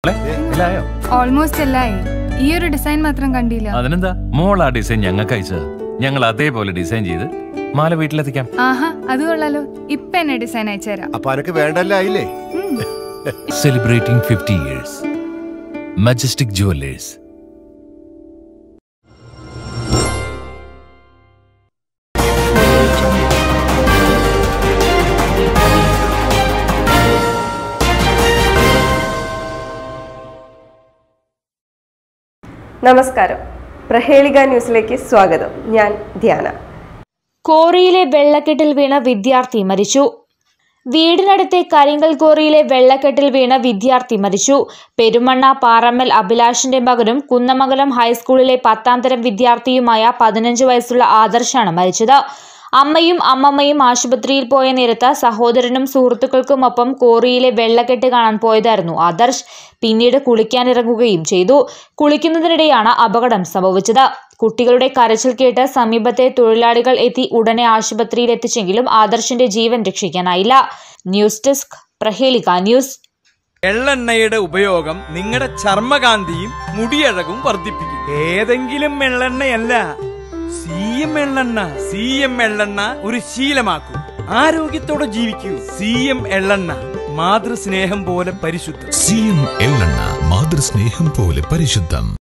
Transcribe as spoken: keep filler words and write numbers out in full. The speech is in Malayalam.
ഓൾമോസ്റ്റ് എല്ലായി. ഈ ഒരു ഡിസൈൻ മാത്രം കണ്ടില്ല. അതിനെന്താ, മോൾ ആ ഡിസൈൻ ഞങ്ങൾക്ക് അയച്ചത്. ഞങ്ങൾ അതേപോലെ ഡിസൈൻ ചെയ്ത് മാല വീട്ടിലെത്തിക്കാം. ആഹാ, അത് കൊള്ളാലോ. ഇപ്പൊ എന്നെ ഡിസൈൻ അയച്ചുതരാം. അപ്പൊ അനക്ക് വേണ്ടല്ലേ? Celebrating fifty years Majestic Jewellers. നമസ്കാരം, പ്രഹേളിക ന്യൂസിലേക്ക് സ്വാഗതം. ഞാൻ ധ്യാന. കോറിയിലെ വെള്ളക്കെട്ടിൽ വീണ വിദ്യാർത്ഥി മരിച്ചു. വീടിനടുത്തെ കരിങ്കൽ കോറിയിലെ വെള്ളക്കെട്ടിൽ വീണ വിദ്യാർത്ഥി മരിച്ചു. പെരുമണ്ണ പാറമ്മൽ അഭിലാഷിന്റെ മകനും കുന്നമംഗലം ഹൈസ്കൂളിലെ പത്താം തരം വിദ്യാർത്ഥിയുമായ പതിനഞ്ച് വയസ്സുള്ള ആദർശാണ് മരിച്ചത്. അമ്മയും അമ്മമ്മയും ആശുപത്രിയിൽ പോയ നേരത്ത് സഹോദരനും സുഹൃത്തുക്കൾക്കുമൊപ്പം കോറിയിലെ വെള്ളക്കെട്ട് കാണാൻ പോയതായിരുന്നു ആദർശ്. പിന്നീട് കുളിക്കാനിറങ്ങുകയും ചെയ്തു. കുളിക്കുന്നതിനിടെയാണ് അപകടം സംഭവിച്ചത്. കുട്ടികളുടെ കരച്ചിൽ കേട്ട് സമീപത്തെ തൊഴിലാളികൾ എത്തി ഉടനെ ആശുപത്രിയിൽ എത്തിച്ചെങ്കിലും ആദർശിന്റെ ജീവൻ രക്ഷിക്കാനായില്ല. News desk, Prahelika news. എള്ളെണ്ണയുടെ ഉപയോഗം നിങ്ങളുടെ ചർമ്മകാന്തിയും മുടിയഴകും വർദ്ധിപ്പിക്കും. ഏതെങ്കിലും എള്ളെണ്ണയല്ല, സി എം എള്ളെണ്ണ. സി എം എള്ളെണ്ണ ഒരു ശീലമാക്കൂ, ആരോഗ്യത്തോടെ ജീവിക്കൂ. സി എം എള്ളെണ്ണ, മാതൃസ്നേഹം പോലെ പരിശുദ്ധം. സി എം എള്ളെണ്ണ, മാതൃസ്നേഹം പോലെ പരിശുദ്ധം.